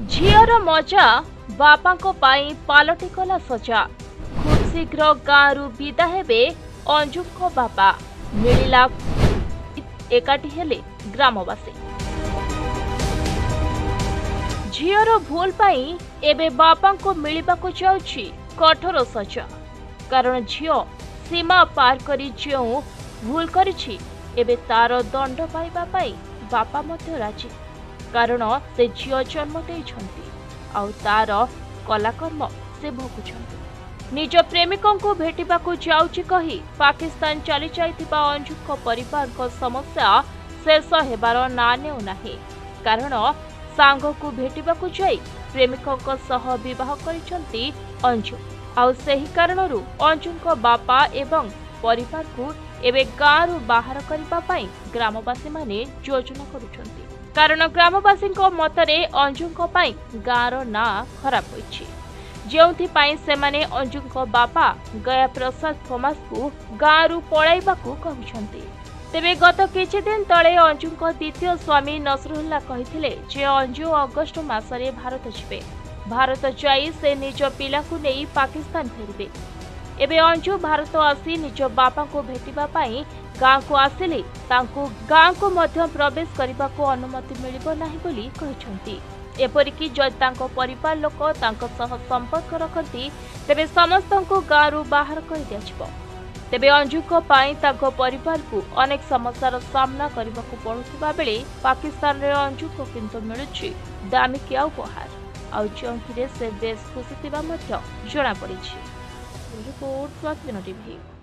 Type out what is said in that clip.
झीर मजा बापा पालटि गला सजा। खूब शीघ्र गाँव विदा हेबे अंजु बापा। मिलिला एकाठी हेले ग्रामवासी। झीर भूल पाई एबे बापा को मिलिबाकु जाउछि कठोर सजा। कारण झील सीमा पार करी जो भूल करिछि एबे तार दंड पाइबा पाई बापा मध्य राजी। कारण से झील जन्म देइछन्ति आउ तार कलाकर्म से भोगुछन्ति। निज प्रेमिकों को भेटिबाकु जाउछि कही पाकिस्तान चली जाइतिबा अंजुक परिवार को समस्या शेष हेबार ना नेउ नाही। कारण सांग को भेटिबाकु जाई प्रेमिकों सह विवाह करिसन्ति अंजु। आउ सेही कारणरू अंजुक बापा एवं परिवार को एबे गाँव बाहर करबा पाई ग्रामवासी माने योजना करुछन्ति। कारण ग्रामवासी मतरे अंजुक पाई गाँवर ना खराब होइछि। जेउथि पाई सेमाने अंजुक बापा गया प्रसाद थोमास को गाँव पळाइबाकू कहुछन्ति। तेबे गत किछि दिन तळे अंजुक द्वितीय स्वामी नसरुल्ला कहिथिले जे अंजु अगस्ट मासरे भारत जिबे। भारत जाई से निज पिला को नेई पाकिस्तान फेरिबे। एबे अंजु भारत आसी निज बापा को भेटिबा पाई गाँ को आसिले तांको गाँ को मध्य प्रवेश करने को अनुमति मिलिबो नाही बोली कहिसंती। एपरिकी जदि तांको परिवार लोक तांको सह संपर्क रखती तेबे समस्त को गाँव बाहर कर दियाजिबो। तेबे अंजुक पाई तांको परिवार को अनेक समस्यार सामना करने को पड़ुथिबा बेले पाकिस्तान रे अंजुक किंतु मिलुछि दामिकिया उपहार आउ जोंथिरे से बेस खुशी थिबा मध्य जणा पड़िछि। रिपोर्ट स्वाधीन टीवी।